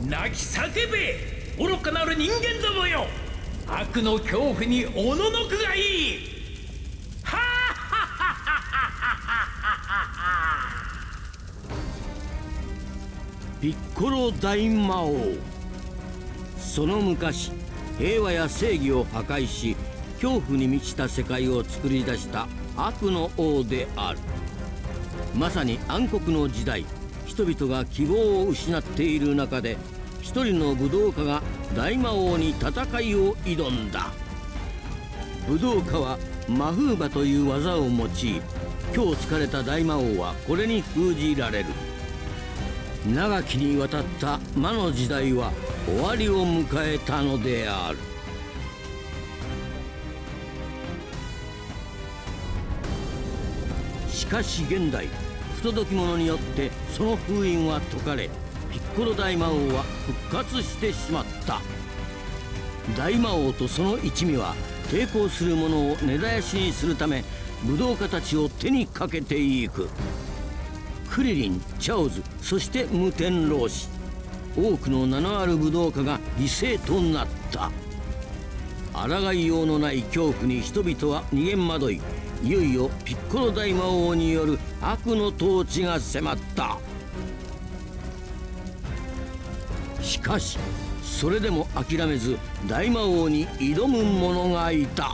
泣き叫べ愚かなる人間どもよ。悪の恐怖におののくがいい。はあピッコロ大魔王。その昔、平和や正義を破壊し恐怖に満ちた世界を作り出した悪の王である。まさに暗黒の時代、人々が希望を失っている中で一人の武道家が大魔王に戦いを挑んだ。武道家はマフーバという技を用い、今日疲れた大魔王はこれに封じられる。長きにわたった魔の時代は終わりを迎えたのである。しかし現代、不届き者によってその封印は解かれ、ピッコロ大魔王は復活してしまった。大魔王とその一味は抵抗する者を根絶やしにするため武道家たちを手にかけていく。クリリン、チャオズ、そして無天老師、多くの名のある武道家が犠牲となった。抗いようのない恐怖に人々は逃げ惑い、いよいよピッコロ大魔王による悪の統治が迫った。しかしそれでも諦めず大魔王に挑む者がいた。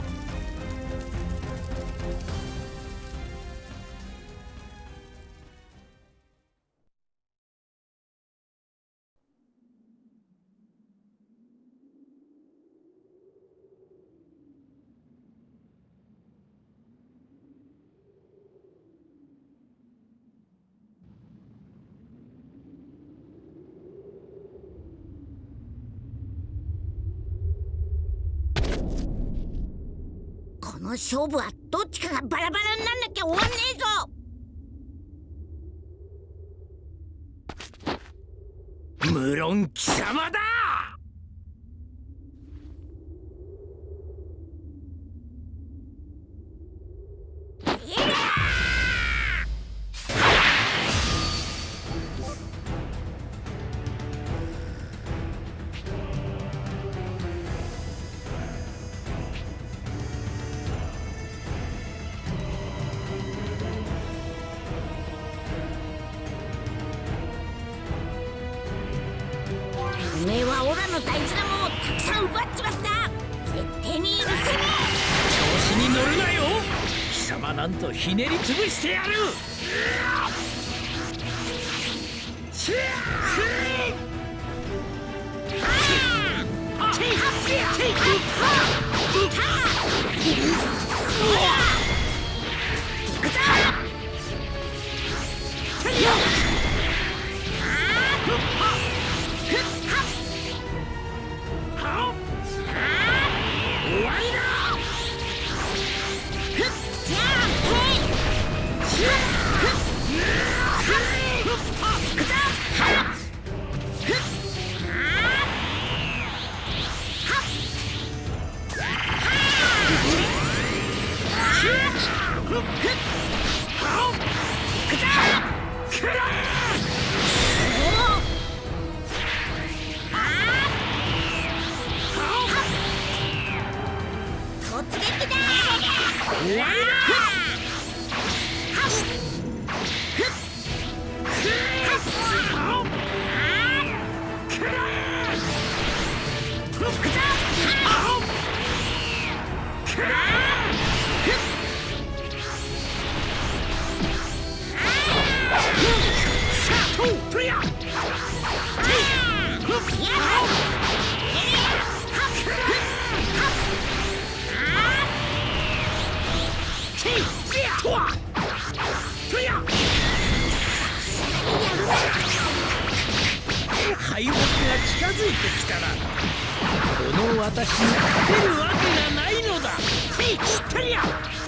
この勝負はどっちかがバラバラになんなきゃ終わんねえぞ。 無論貴様だ。 おめえはオラの大事なものをたくさん奪っちまった。絶対に許せね調子に乗るなよ。貴様なんとひねり潰してやる。敗北が近づいてきたらこの私に勝てるわけがないのだ。知ってるや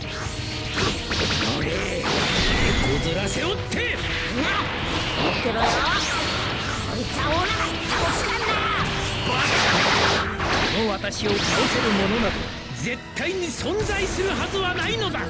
俺猫ずらせおって。 え。見てろよ。こいつはオラが倒すからな。 この私を倒せる者など絶対に存在するはずはないのだ。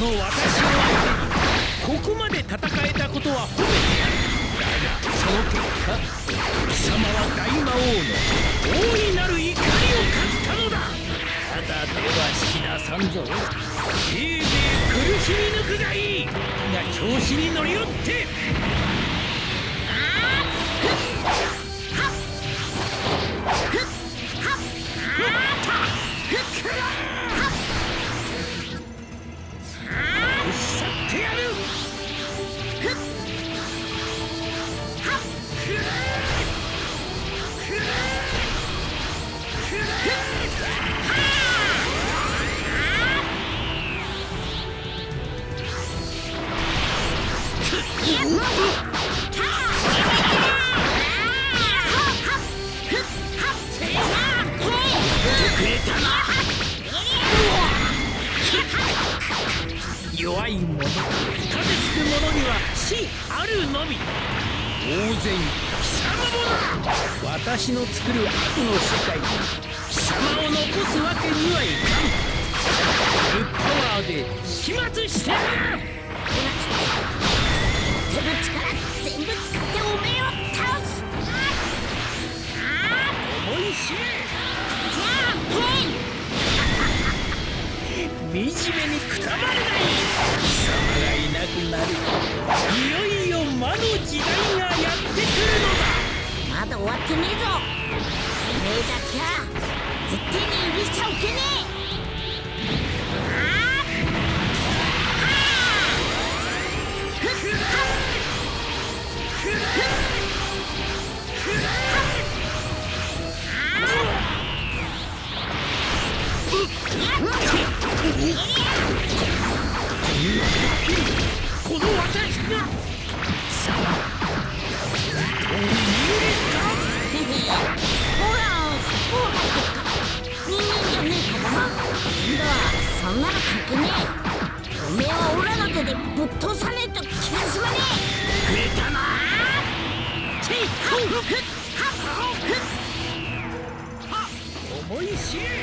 の私を相手にここまで戦えたことは褒めてやる。だがその結果、貴様は大魔王の大いなる怒りを買ったのだ。ただでは死なさんぞ。せいぜい苦しみ抜くがいい。が調子に乗りよって。弱い者、盾つく者には死あるのみ。大勢貴様もだ。私の作る悪の世界に貴様を残すわけにはいかん。フルパワーで始末してやる。 手の力全部使っておめえを倒す。 思い知れ。 じゃあペン惨めにくたばれない。貴様がいなくなる。いよいよ魔の時代がやってくるのだ。 まだ終わってねえぞ。おめえだけは絶対に許しちゃおけねえ。 この私がさあ本当に人間か。 ほらスポー入ってっか。人間じゃねえかもな。そんなの関係ねえ。おめえはオラの手でぶっ通さねえと気が済まねえ。 くれたな。思い知れ。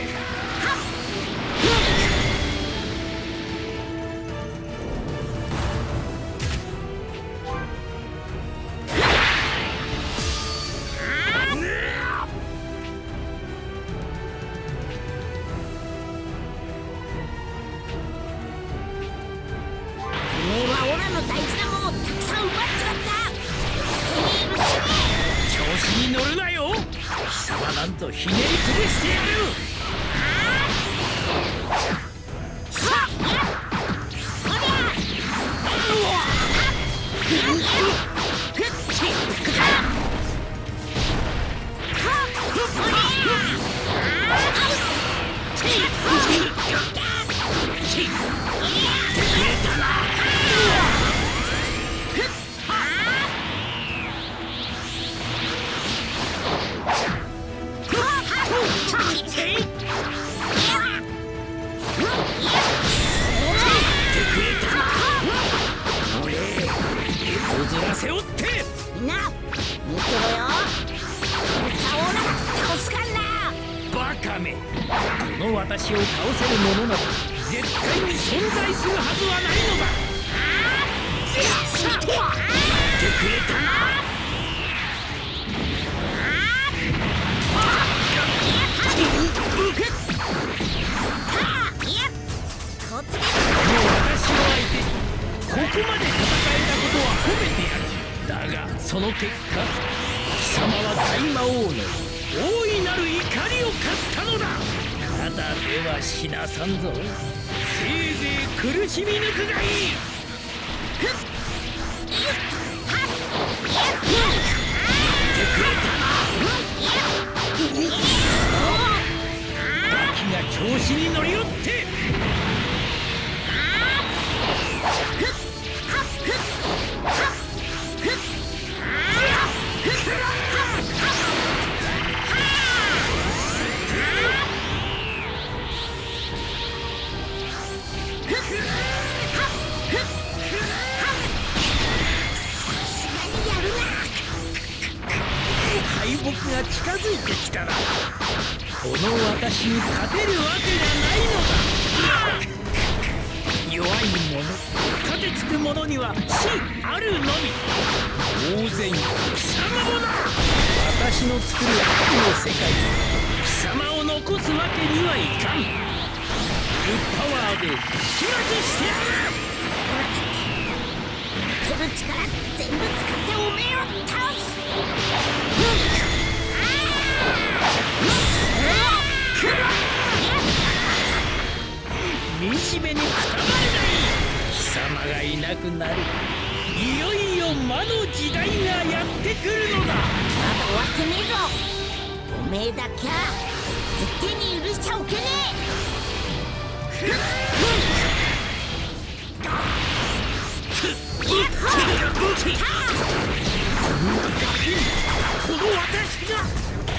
に乗るなよ。貴様なんとひねり潰してやる。背負ってみんな見てろよ。倒すかんな。 バカめ。この私を倒せる者など絶対に存在するはずはないのだ。見てくれたな。この私を相手にここまで戦えたことは褒めてやる。だがその結果、貴様は大魔王の大いなる怒りを買ったのだ。ただでは死なさんぞ。せいぜい苦しみ抜くがいい。ガキが調子に乗りよって。敗北が近づいてきたら、この私に勝てるわけがないのだ。弱い者、 には死あるのみ。当然貴様もだ。私の作る悪の世界に貴様を残すわけにはいかん。フルパワーで始末してやる。 持てる力全部使っておめえを倒す。 惨めにくたばれない。貴様がいなくなる。いよいよ魔の時代がやってくるのだ。 まだ終わってねえぞ。おめえだけは絶対に許しちゃおけねえ。 この私が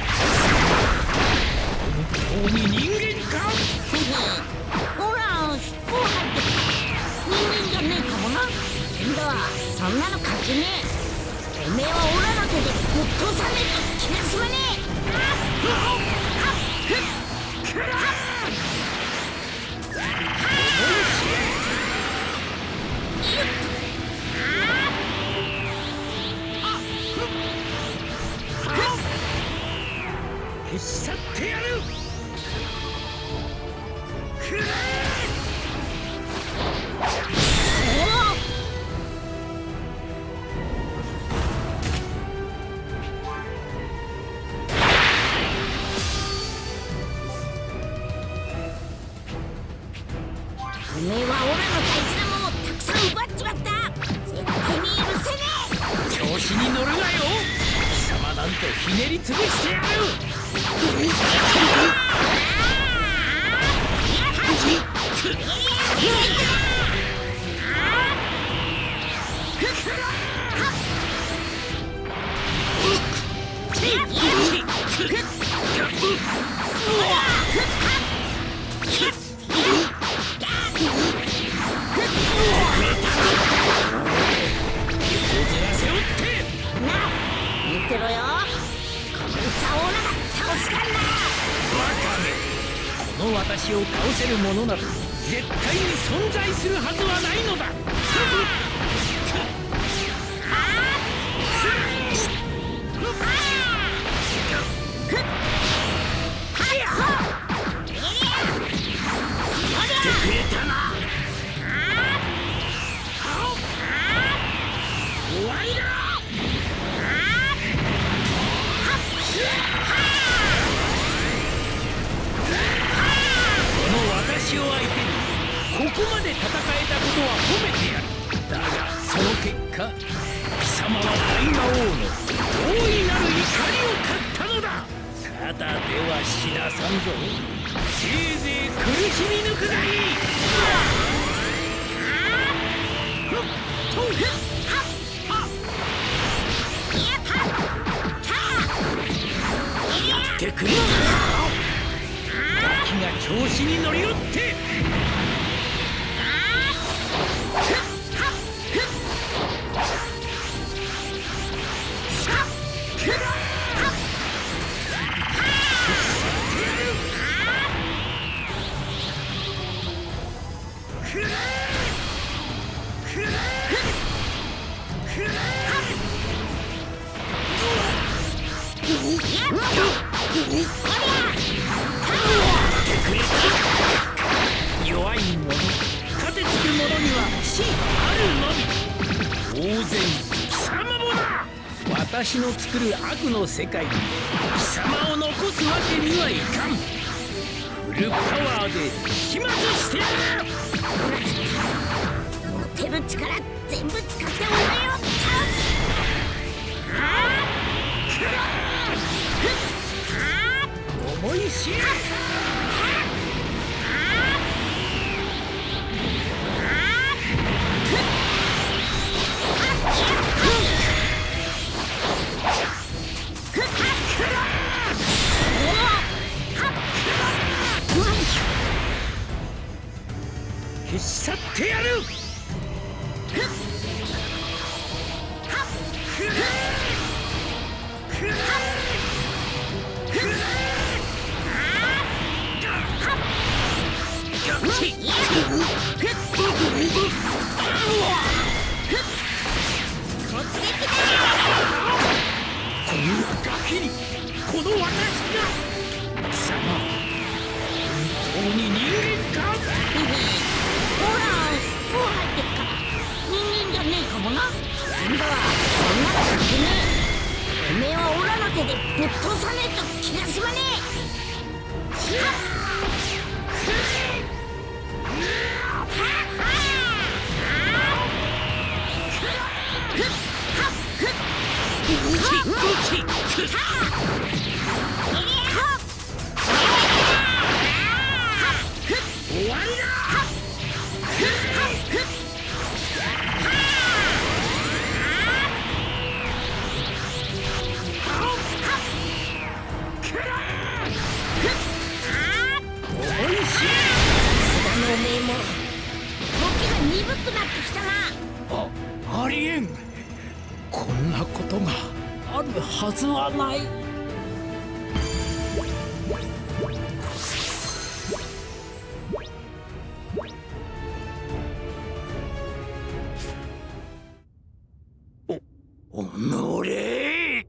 本当に人間か。 ほら、スポー入って人間じゃねえかもな。今度はそんなの関係ねえ。おめえはオラの手でぶっ通さねえと気が済まねえ。 消し去ってやる。 おめえはオラの大事なものをたくさん奪っちまった。絶対に許せねえ。 調子に乗るなよ。貴様なんてひねりつぶしてやる。 見てろよ。こいつはオラが倒すからな。 この私を倒せるものなど絶対に存在するはずはないのだ。終わりだ。私を相手にここまで戦えたことは褒めてやる。だがその結果貴様は大魔王の大いなる怒りを買ったのだ。ただでは死なさんぞ。せいぜい苦しみ抜くがいい。やってくれ。ガキが調子に乗りよって。弱い者、勝てつく者には死あるのみ。当然貴様もだ。私の作る悪の世界に貴様を残すわけにはいかん。フルパワーで始末してやる。 持てる力全部使ってお前を倒す。 思い知れ。消し去ってやる。 貴様本当に人間か？ ほらスポ入ってっから人間じゃねえかもな。今度はそんなの関係ねえ。おめえはオラの手でぶっ通さねえと気が済まねえ。 終わりだ。 おめえも動きが鈍くなってきたな。 ありえん。こんなことがあるはずはない。おのれ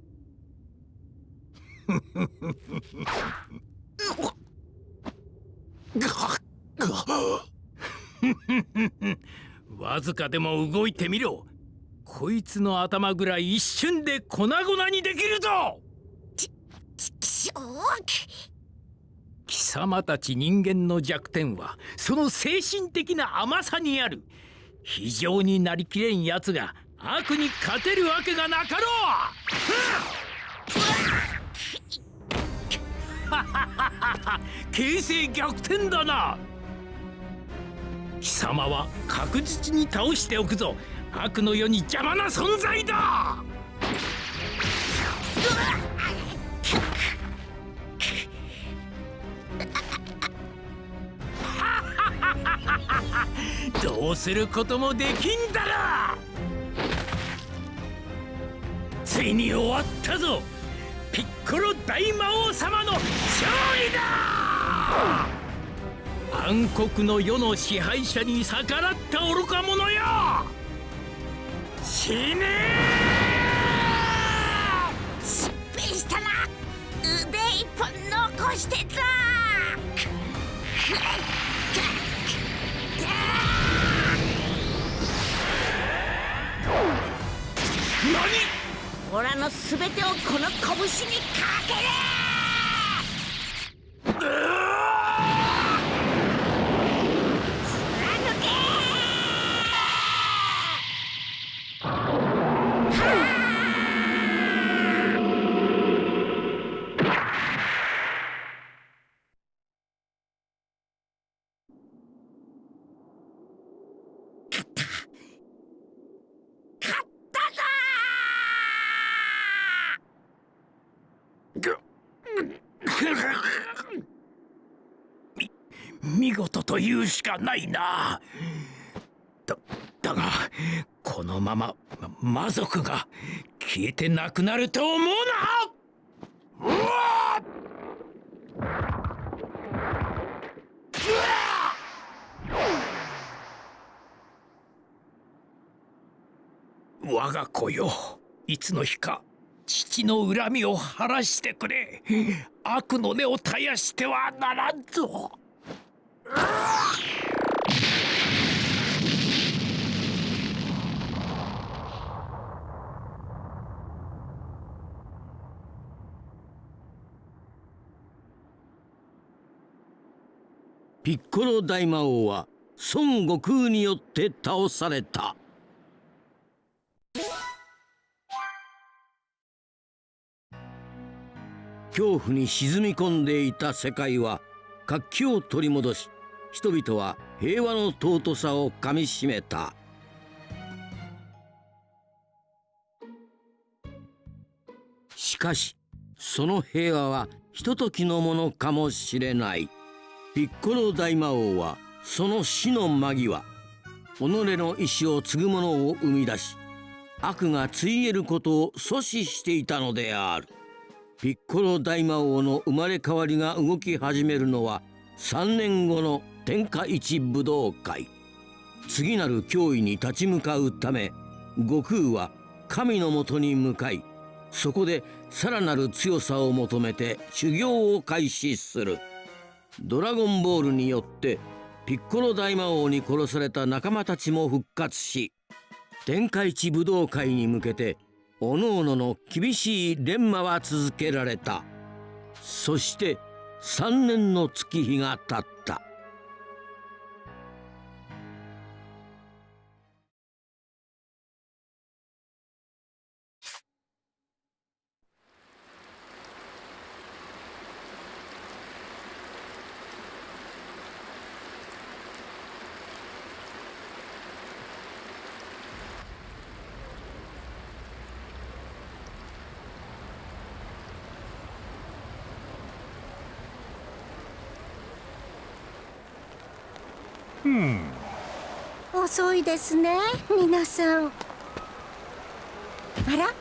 わずかでも動いてみろ。こいつの頭ぐらい一瞬で粉々にできるぞ。貴様たち人間の弱点はその精神的な甘さにある。非常になりきれんやつが悪に勝てるわけがなかろう。形勢逆転だな。貴様は確実に倒しておくぞ。悪の世に邪魔な存在だ。どうすることもできんだろ。ついに終わったぞ。ピッコロ大魔王様の勝利だ。暗黒の世の支配者に逆らった愚か者よ、死ねー。失敗したな。腕一本残してた。 何？ オラの全てをこの拳にかける。 見事と言うしかないな。だがこのまま魔族が消えてなくなると思うな。我が子よ、いつの日か父の恨みを晴らしてくれ。悪の根を絶やしてはならんぞ。 ピッコロ大魔王は孫悟空によって倒された。恐怖に沈み込んでいた世界は活気を取り戻し、人々は平和の尊さをかみしめた。しかしその平和はひとときのものかもしれない。ピッコロ大魔王はその死の間際、己の意志を継ぐ者を生み出し、悪がついえることを阻止していたのである。ピッコロ大魔王の生まれ変わりが動き始めるのは3年後の天下一武道会。次なる脅威に立ち向かうため、悟空は神のもとに向かい、 そこでさらなる強さを求めて修行を開始する。ドラゴンボールによってピッコロ大魔王に殺された仲間たちも復活し、天下一武道会に向けておのおのの厳しい錬磨は続けられた。そして3年の月日が経った。 遅いですね、皆さん。あら、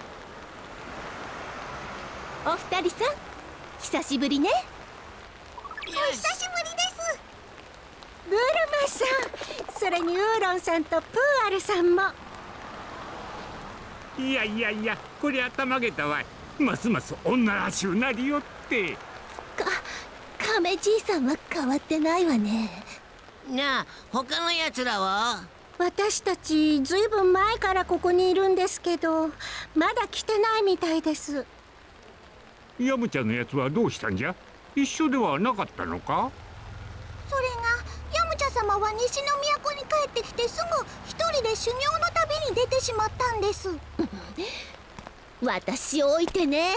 お二人さん、久しぶりね。 お久しぶりです。 ブルマさん、それにウーロンさんとプーアルさんも。 いやいやいや、こりゃたまげたわい。ますます女らしゅうなりよって。 亀じいさんは変わってないわね。 なあ、他のやつらは？ 私たちずいぶん前からここにいるんですけど、まだ来てないみたいです。 ヤムちゃんのやつはどうしたんじゃ？一緒ではなかったのか？ それが、ヤムチャ様は西の都に帰ってきてすぐ一人で修行の旅に出てしまったんです。 私を置いてね。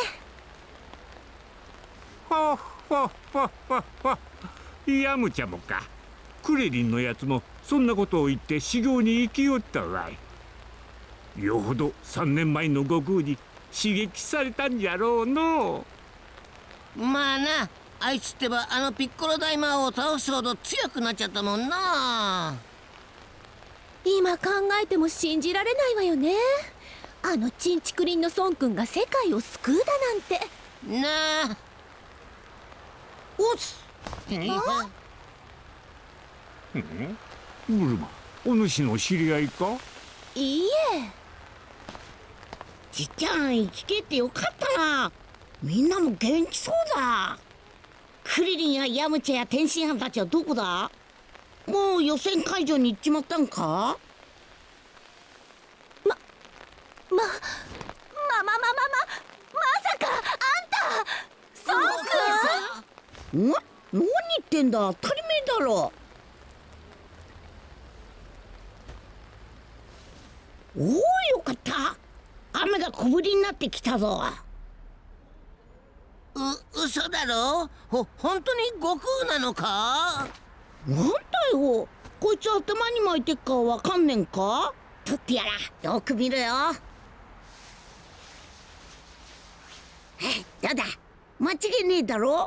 はっはっはっはっは。ヤムちゃんもか。クレリンのやつもそんなことを言って修行に行きよったわい。よほど3年前の悟空に刺激されたんじゃろうの。 まあな、あいつってばあのピッコロ大魔王を倒すほど強くなっちゃったもんな。 今考えても信じられないわよね。あのチンチクリンの孫君が世界を救うだなんて。 なあ。おつ。 ブルマ、お主の知り合いか？ いいえ。 じっちゃん、生きてってよかったな。みんなも元気そうだ。クリリンやヤムチャや天津飯たちはどこだ？もう予選会場に行っちまったんか？ まさかあんた孫君？ 何言ってんだ、当たり前だろ。おお、よかった。雨が小降りになってきたぞ。嘘だろ？本当に悟空なのか？なんだよ、こいつ頭に巻いてっかわかんねんか？取ってやら、よく見ろよ。どうだ、間違いねえだろ？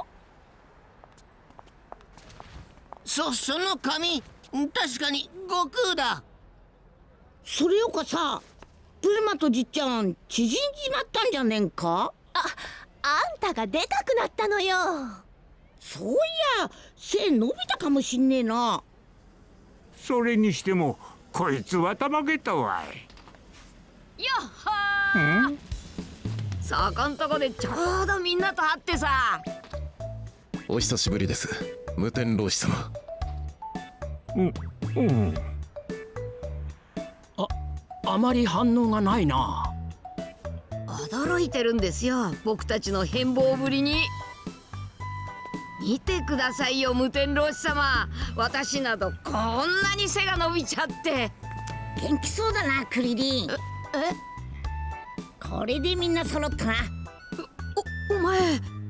その髪、確かに悟空だ。それよかさ、ブルマとじっちゃん縮んじまったんじゃねんか？ あんたが出たくなったのよ。 そういや、背伸びたかもしんねえな。 それにしてもこいつはたまげたわい。 よっほー。そこんとこでちょうどみんなと会ってさ。 お久しぶりです、無天老師様。 あまり反応がないな。 驚いてるんですよ、僕たちの変貌ぶりに。見てくださいよ、無天老師様。私などこんなに背が伸びちゃって。 元気そうだな、クリリン。これでみんな揃ったな。 お前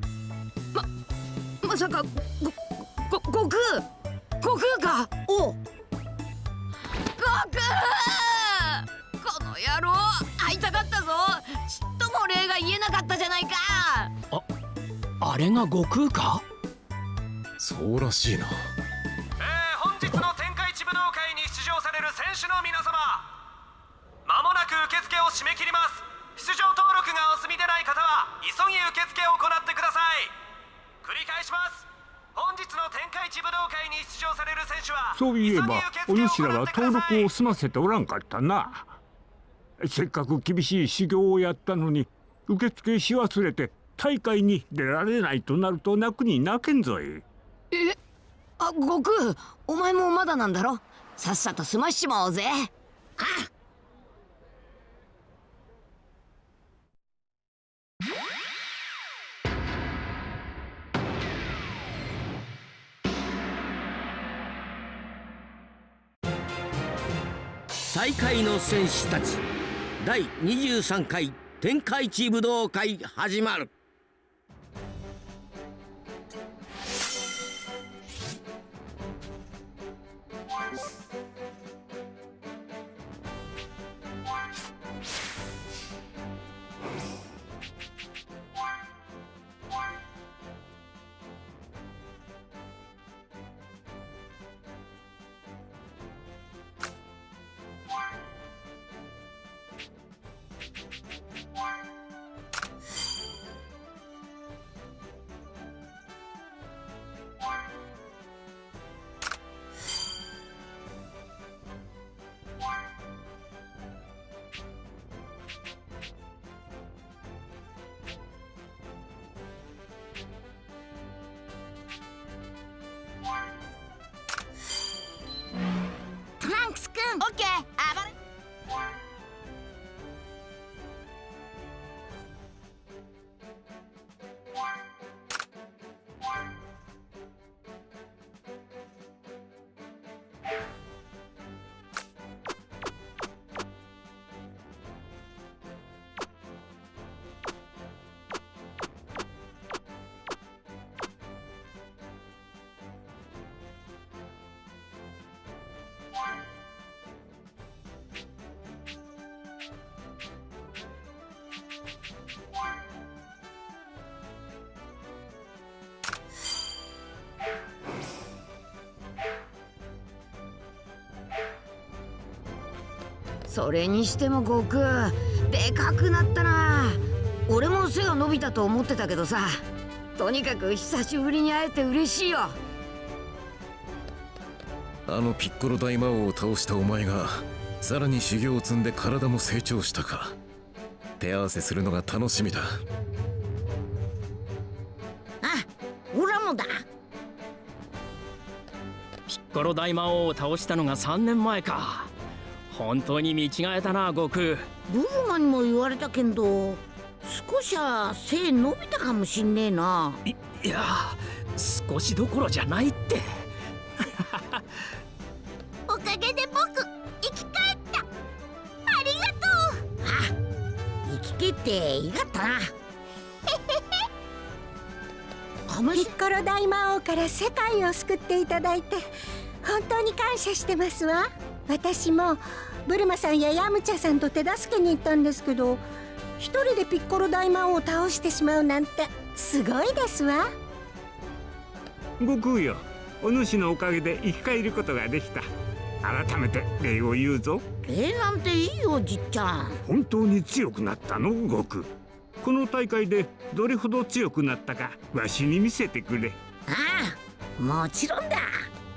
まさか悟空か？ おう、 悟空！この野郎、会いたかったぞ。ちっとも礼が言えなかったじゃないか。 あれが悟空か？ そうらしいな。 本日の天下一武道会に出場される選手の皆様、まもなく受付を締め切ります。出場登録がお済みでない方は急ぎ受付を行ってください。繰り返します。本日の天下一武道会に出場される選手は、 そういえばお主らは登録を済ませておらんかったな。せっかく厳しい修行をやったのに、 受付し忘れて大会に出られないとなると泣くに泣けんぞい。 悟空、お前もまだなんだろ。さっさと済ましちまおうぜ。 大会の戦士たち第23回天下一武道会始まる。 トランクスくん、オッケー、暴れ。 それにしても悟空、でかくなったな。俺も背が伸びたと思ってたけどさ、とにかく久しぶりに会えて嬉しいよ。 あのピッコロ大魔王を倒したお前がさらに修行を積んで体も成長したか。手合わせするのが楽しみだ。 オラもだ。 ピッコロ大魔王を倒したのが3年前か。本当に見違えたな、悟空。 ブルマにも言われたけど、少しは背伸びたかもしんねえな。 いや、少しどころじゃないって。 おかげで僕生き返った。ありがとう。 生きてっていがったな。 ピッコロ大魔王から世界を救っていただいて本当に感謝してますわ。私もブルマさんやヤムチャさんと手助けに行ったんですけど、一人でピッコロ大魔王を倒してしまうなんてすごいですわ。 悟空よ、お主のおかげで生き返ることができた。改めて礼を言うぞ。 礼なんていいよ、じっちゃん。 本当に強くなったの、悟空。この大会でどれほど強くなったかわしに見せてくれ。 もちろんだ。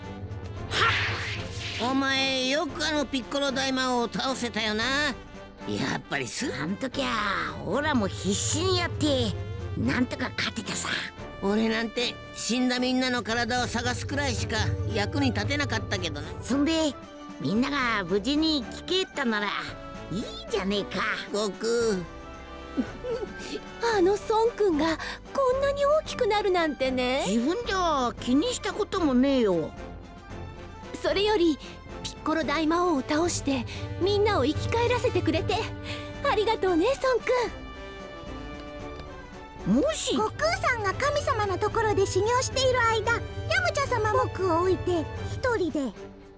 お前よくあのピッコロ大魔王を倒せたよな。やっぱりあん時はオラも必死にやってなんとか勝てたさ。 俺なんて死んだみんなの体を探すくらいしか役に立てなかったけどな。 そんでみんなが無事に生き返ったならいいじゃねえか。 悟空あの孫くんがこんなに大きくなるなんてね。 自分じゃ気にしたこともねえよ。 それよりピッコロ大魔王を倒してみんなを生き返らせてくれてありがとうね、孫くん。 もし悟空さんが神様のところで修行している間、ヤムチャ様も僕を置いて一人で。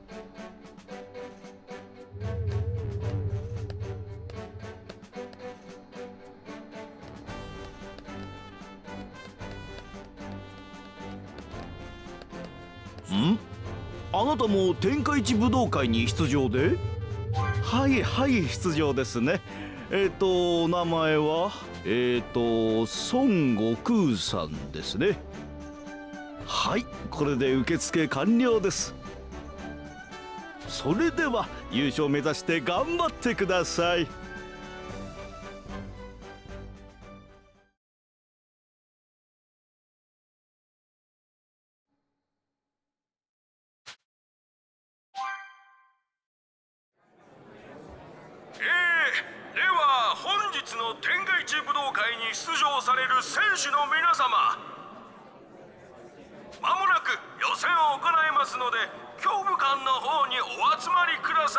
あなたも天下一武道会に出場で？はいはい、出場ですね。お名前は孫悟空さんですね。はい、これで受付完了です。それでは優勝目指して頑張ってください。 の天下一武道会に出場される選手の皆様、まもなく予選を行いますので、競武館の方にお集まりくださ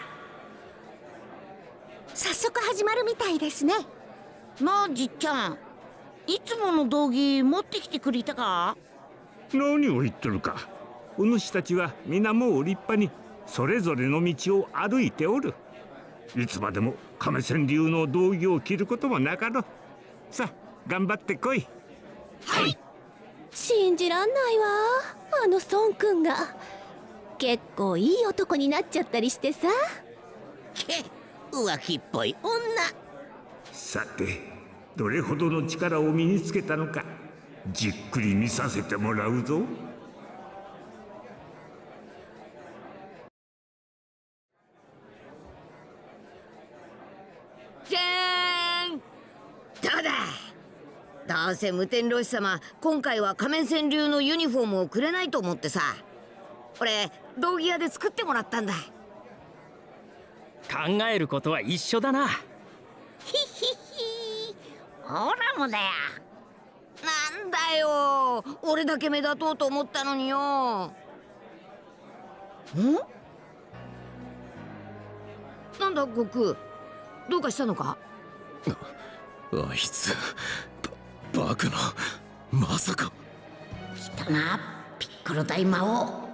い。 早速始まるみたいですね。 なあじっちゃん、いつもの道着持ってきてくれたか？ 何を言っとるか。お主たちは皆もう立派にそれぞれの道を歩いておる。いつまでも亀仙流の道着を着ることもなかろう。さあ頑張ってこい。 はい。信じらんないわ、あの孫くんが結構いい男になっちゃったりしてさ。 浮気っぽい女。 さてどれほどの力を身につけたのか、じっくり見させてもらうぞ。 じゃーん、どうだ。どうせ無天老師様、今回は仮面川流のユニフォームをくれないと思ってさ、俺道着屋で作ってもらったんだ。 考えることは一緒だな。 ひひひ、ほらもだよ。 なんだよ、俺だけ目立とうと思ったのによ。なんだ悟空、どうかしたのか？ あいつバカな、まさか。 来たなピッコロ大魔王。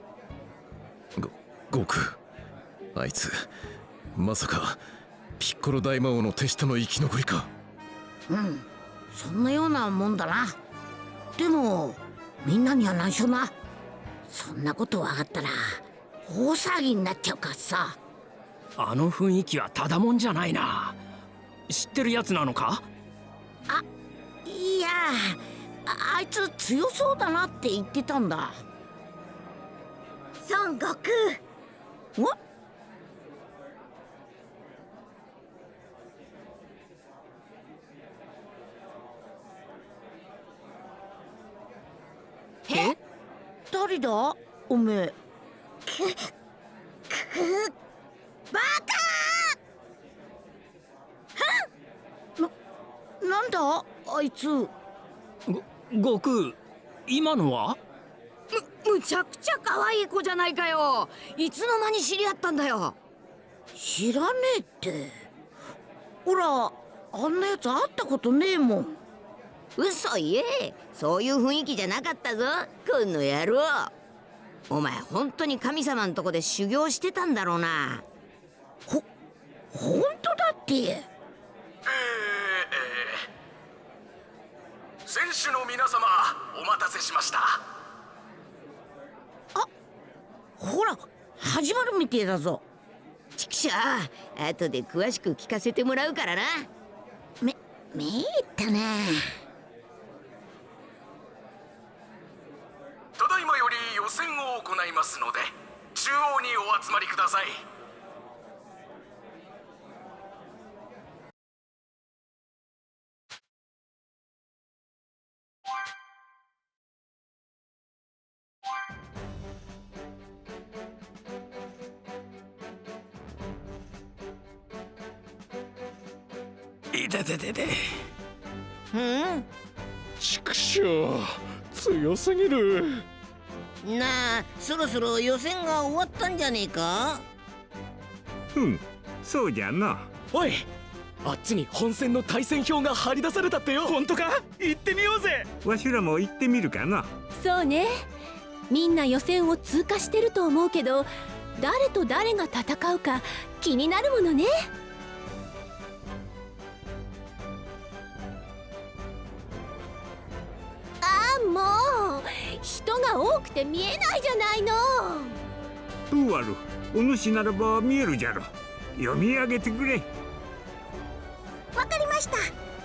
悟空、あいつまさかピッコロ大魔王の手下の生き残りか？ うん、そんなようなもんだな。でもみんなには内緒な。そんなこと分かったら大騒ぎになっちゃうからさ。 あの雰囲気はただもんじゃないな。知ってるやつなのか？ いや、あいつ強そうだなって言ってたんだ。 孫悟空。 え？誰だおめえ。 バカ！ なんだあいつ。 悟空、今のは？ むちゃくちゃ可愛い子じゃないかよ。いつの間に知り合ったんだよ。 知らねえって。ほら、あんなやつ会ったことねえもん。 嘘言え、そういう雰囲気じゃなかったぞ、この野郎。お前本当に神様のとこで修行してたんだろうな。 本当だって。 選手の皆様、お待たせしました。 ほら始まるみてえだぞ。 ちくしょう、後で詳しく聞かせてもらうからな。 めいったね。 ただいまより予選を行いますので、中央にお集まりください。 いてててて。 ちくしょう、強すぎる。 なあ、そろそろ予選が終わったんじゃねえか？ そうじゃな。 おい、あっちに本戦の対戦表が貼り出されたってよ。本当か？行ってみようぜ。 わしらも行ってみるかな。 そうね、みんな予選を通過してると思うけど、誰と誰が戦うか気になるものね。もう人が多くて見えないじゃないの。 どうある、お主ならば見えるじゃろ。読み上げてくれ。 わかりました。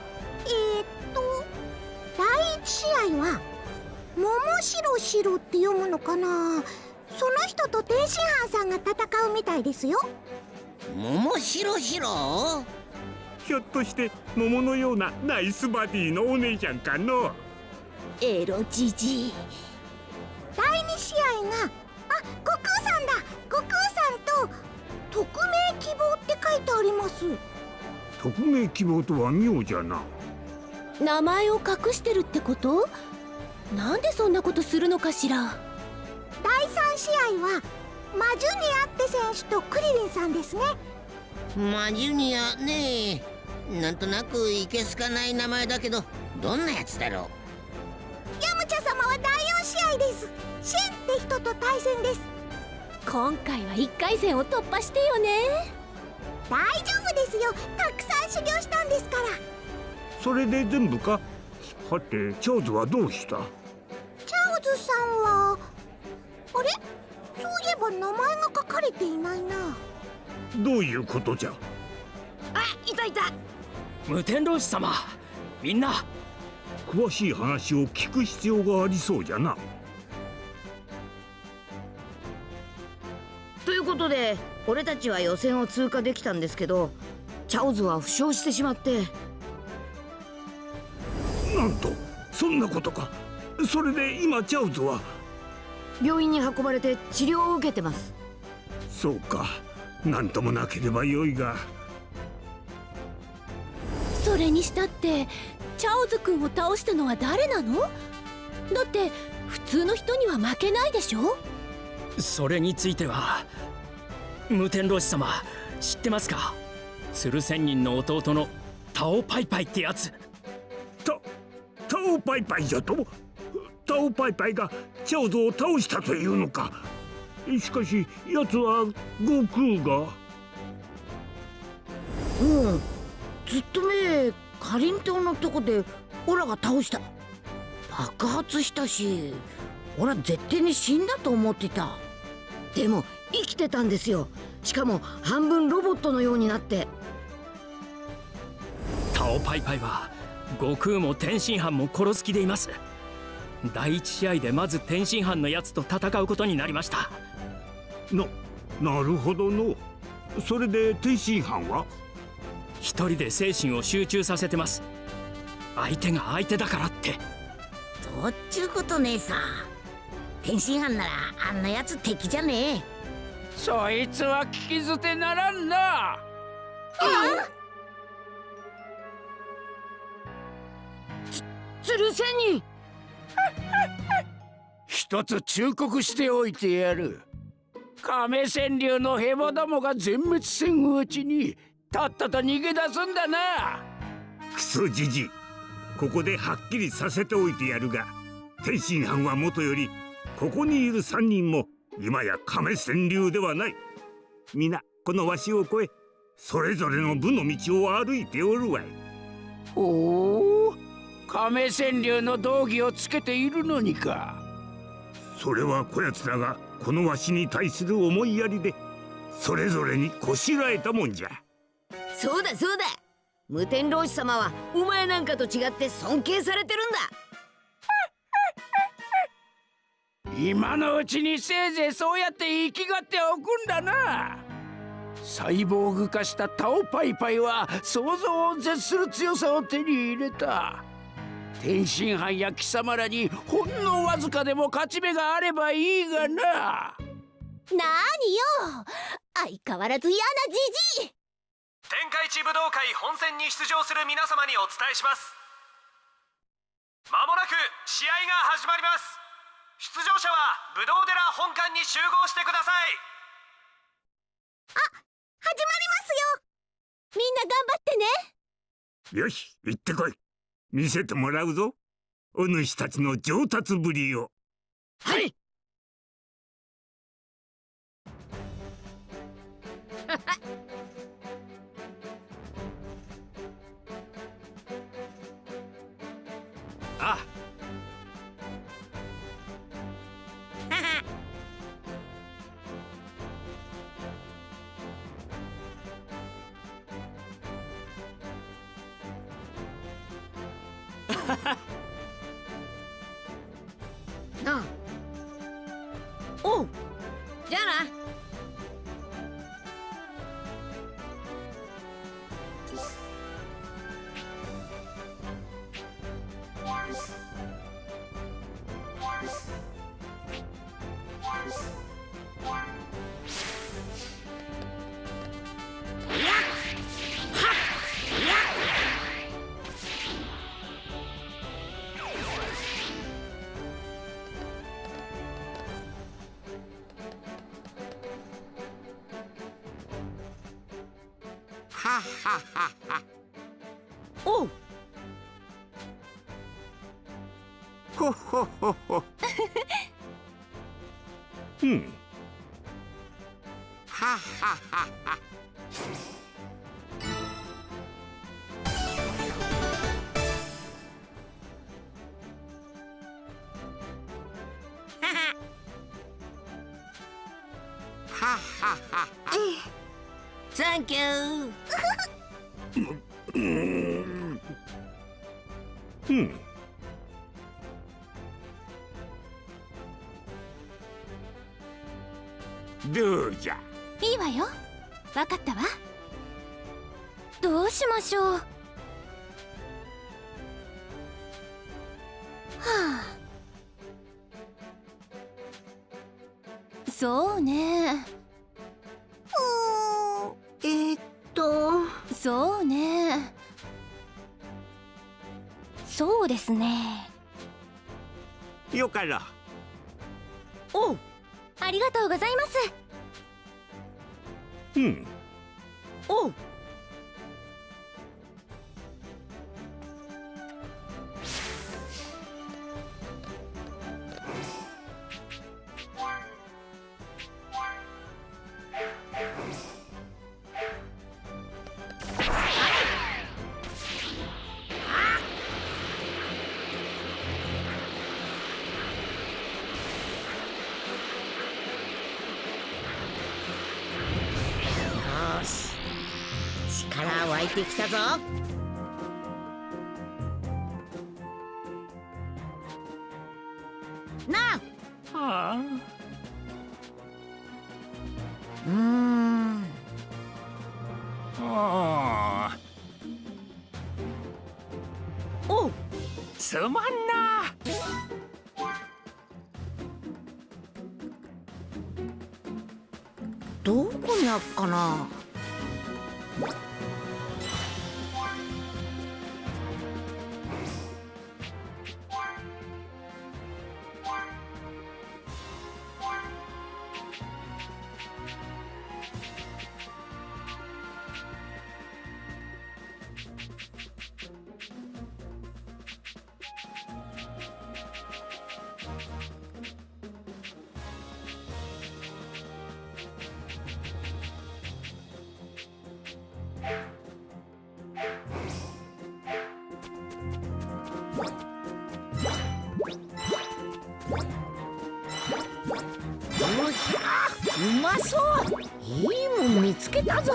第一試合は桃白白って読むのかな。その人と天津飯さんが戦うみたいですよ。 桃白白？ ひょっとして桃のようなナイスバディのお姉ちゃんかの。 エロじじい。 第2試合が悟空さんだ。悟空さんと匿名希望って書いてあります。 匿名希望とは妙じゃな。 名前を隠してるってこと？なんでそんなことするのかしら。 第3試合はマジュニアって選手とクリリンさんですね。 マジュニアねえ、なんとなくいけすかない名前だけど、どんなやつだろう。 ヤムチャ様は第4試合です。シェンって人と対戦です。 今回は1回戦を突破してよね。 大丈夫ですよ、たくさん修行したんですから。 それで全部か。はてチャオズはどうした？ チャオズさんはあれ、そういえば名前が書かれていないな。 どういうことじゃ？ あ、いたいた。 無天老師様、みんな詳しい話を聞く必要がありそうじゃな。 ということで俺たちは予選を通過できたんですけど、チャオズは負傷してしまって。 なんと、そんなことか。それで今チャオズは病院に運ばれて治療を受けてます。 そうか、なんともなければよいが。 それにしたってチャオズ君を倒したのは誰なの？だって普通の人には負けないでしょ。 それについては無天老師様知ってますか？鶴仙人の弟のタオパイパイってやつ。 タオパイパイじゃと？タオパイパイがチャオズを倒したというのか。しかし奴は悟空が。 うん、ずっと前かりんとうのとこでオラが倒した。爆発したし、オラ絶対に死んだと思ってた。でも生きてたんですよ。しかも半分ロボットのようになって。 タオパイパイは悟空も天津飯も殺す気でいます。第一試合でまず天津飯のやつと戦うことになりました。 なるほどの。それで天津飯は一人で精神を集中させてます。相手が相手だからって。 どっちゅうことねえさ。天津飯ならあんなやつ敵じゃねえ。 そいつは聞き捨てならんな。 鶴仙人一つ忠告しておいてやる。亀川流のヘボどもが全滅せんうちにたったと逃げ出すんだな。 クソじじい、ここではっきりさせておいてやるが、天津飯はもとよりここにいる3人も今や亀川流ではない。皆このわしを越えそれぞれの部の道を歩いておるわい。 おお、亀川流の道義をつけているのにか。 それはこやつらがこのわしに対する思いやりでそれぞれにこしらえたもんじゃ。 そうだそうだ、無天老師様はお前なんかと違って尊敬されてるんだ。 今のうちにせいぜいそうやって生きがっておくんだな。サイボーグ化したタオパイパイは想像を絶する強さを手に入れた。天津飯や貴様らにほんのわずかでも勝ち目があればいいがな。 なによ、相変わらず嫌なじじい。 天下一武道会本戦に出場する皆様にお伝えします。まもなく試合が始まります。出場者は武道寺本館に集合してください。 始まりますよ。 みんな頑張ってね。 よし、行ってこい。見せてもらうぞ、お主たちの上達ぶりを。 はい。 あああ、おう、じゃあな。 ははは。おう。 ほほほほ。うん。 はははは。ははは。サンキュー。 うん。どうじゃ。 いいわよ。わかったわ。どうしましょう。はあ。そうね。そうね。そうですね。 よかろう。 おう。ありがとうございます。 うん。 おう。力湧いてきたぞ。なあ。はあ。 おう。すまんな。 どこにあっかな。うまそう。いいもん見つけたぞ。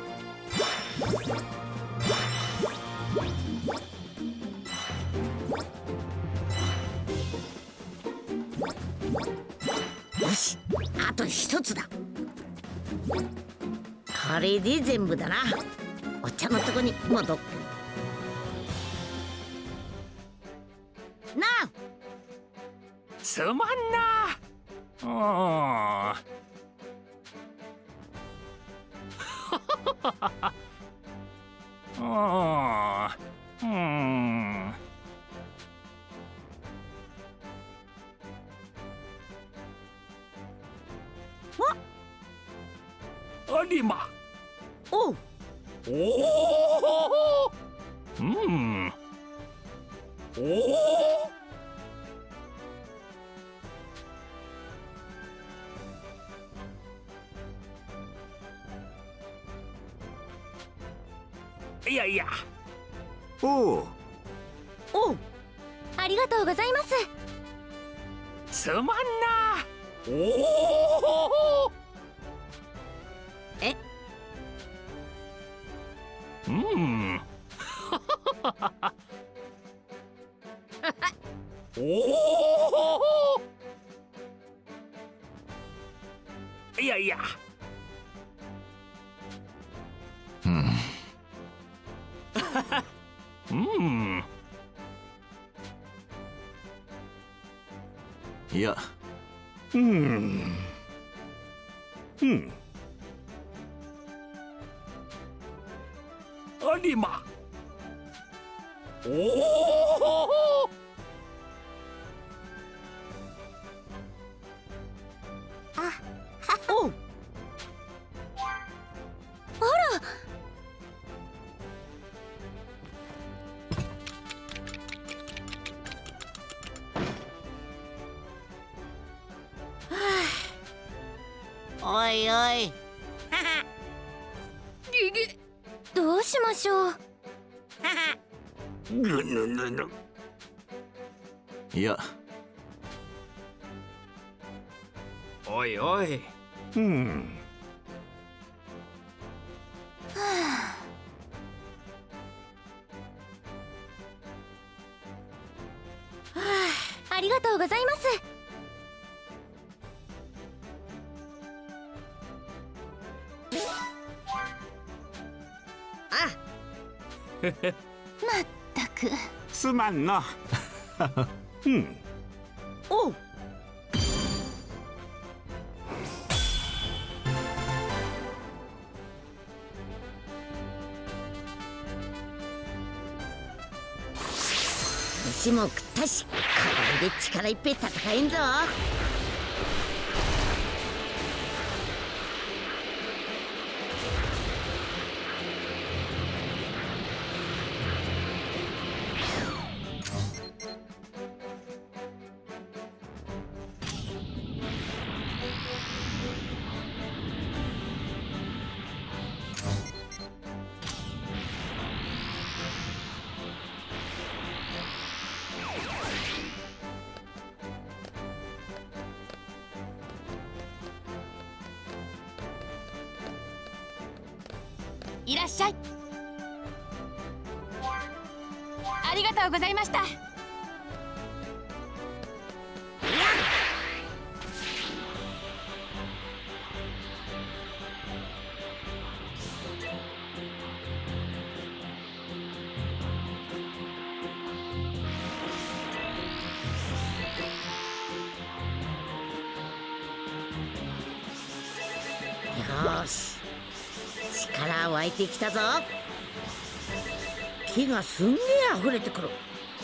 よし、あと一つだ。これで全部だな。お茶のとこに戻ってなあ。 すまんな。有馬。 おう。 おお。うん。おお。いやいや。 おう。 おう。 ありがとうございます。 すまんな。おお。 え。 うん。おお。いやいや。うん。 いや。 うん。 有馬。おお。 おう。 あら。 いおい。 どうしましょう。 いや、 おいおい。 ありがとうございます。まったく。 すまんな。 おう。飯も食ったし、これで力いっぺい戦えんぞ。 いらっしゃい。ありがとうございました。 よーし、力湧いてきたぞ。木がすんげえ溢れてくる。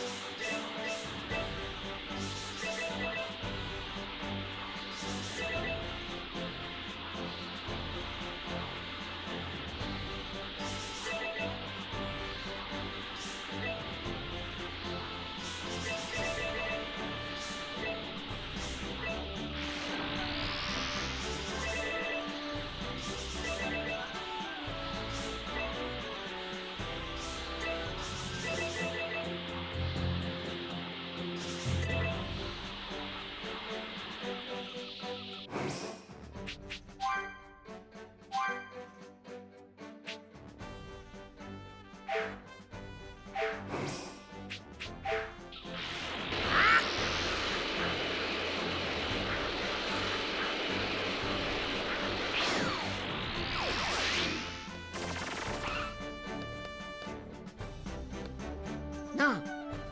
なあ。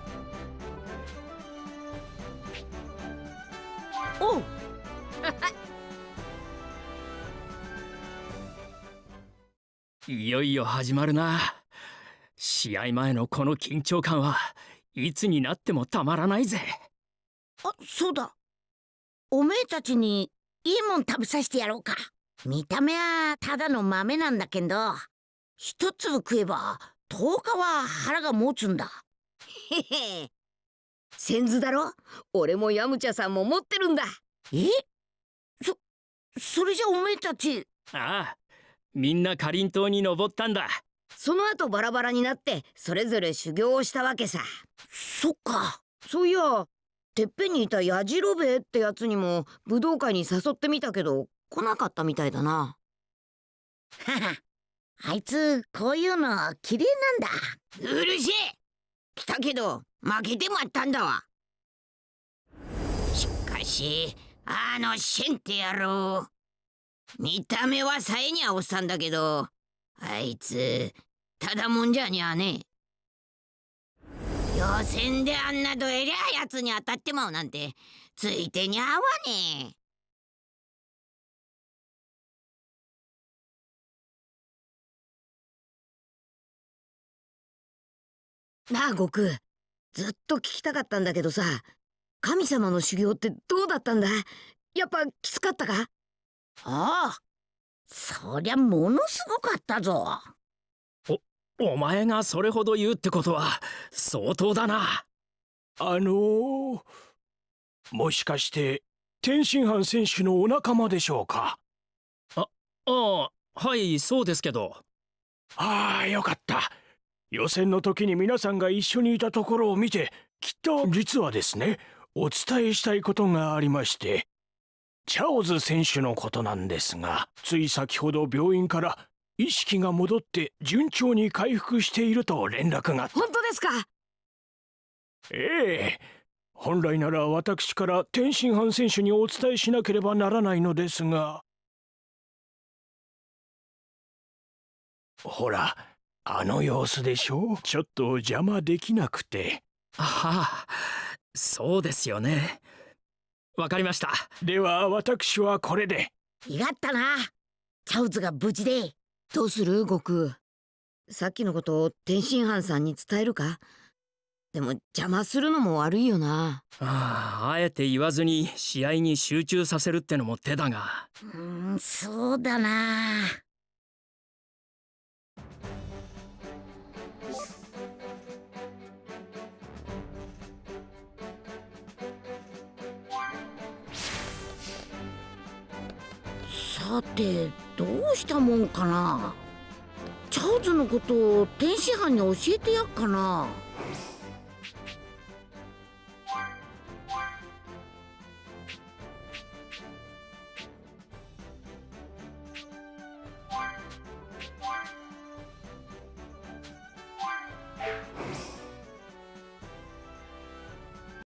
おう。 いよいよ始まるな。試合前のこの緊張感はいつになってもたまらないぜ。 あ、そうだ。おめえたちにいいもん食べさせてやろうか。見た目はただの豆なんだけど、一粒食えば10日は腹が持つんだ。 へへ。先頭だろ。俺もヤムチャさんも持ってるんだ。 え？それじゃおめえたち。 ああ、みんなかりんとうに登ったんだ。 その後バラバラになってそれぞれ修行をしたわけさ。 そっか。 そういや、てっぺんにいたヤジロベエってやつにも武道会に誘ってみたけど来なかったみたいだな。 はは、あいつこういうの綺麗なんだ。 うるせえ。来たけど負けてまったんだわ。しかしあのシェンって野郎、見た目はさえにゃおっさんだけど、あいつただもんじゃにゃねえ。予選であんなどえりゃやつに当たってまうなんてついてにゃわねえ。なあ悟空、ずっと聞きたかったんだけどさ、神様の修行ってどうだったんだ？やっぱきつかったか？ ああ、そりゃものすごかったぞ。 お前がそれほど言うってことは相当だな。 もしかして天津飯選手のお仲間でしょうか？ ああ、はい、そうですけど。 ああ、よかった。予選の時に皆さんが一緒にいたところを見て、きっと実はですね、お伝えしたいことがありまして、チャオズ選手のことなんですが、つい先ほど病院から意識が戻って順調に回復していると連絡が。 本当ですか？ ええ。本来なら私から天津飯選手にお伝えしなければならないのですが、ほら、あの様子でしょ。ちょっと邪魔できなくて。 ああ、そうですよね。わかりました。 では私はこれで。 いがったな、チャオズが無事で。 どうする悟空？さっきのことを天津飯さんに伝えるか？でも邪魔するのも悪いよな。 あえて言わずに試合に集中させるってのも手だが。 そうだな。さてどうしたもんかな。チャオズのことを天津飯に教えてやっかな。